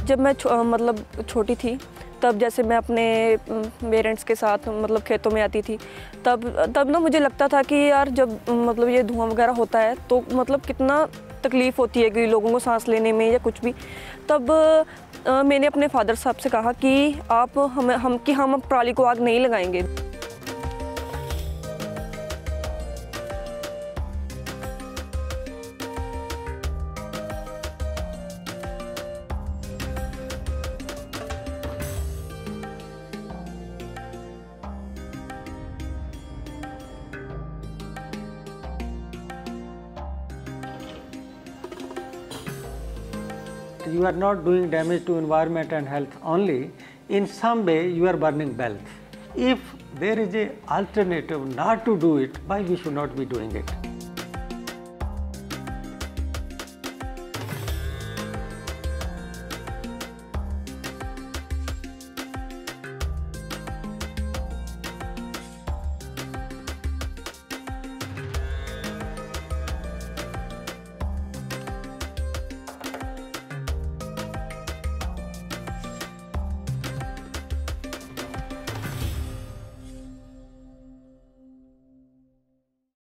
जब मैं मतलब छोटी थी, तब जैसे मैं अपने पेरेंट्स के साथ मतलब खेतों में आती थी, तब ना मुझे लगता था कि यार जब मतलब ये धुआं वगैरह होता है तो मतलब कितना तकलीफ़ होती है कि लोगों को सांस लेने में या कुछ भी। तब मैंने अपने फादर साहब से कहा कि हम अब पराली को आग नहीं लगाएंगे। You are not doing damage to environment and health only. In some way you are burning wealth. If there is an alternative not to do it, why we should not be doing it?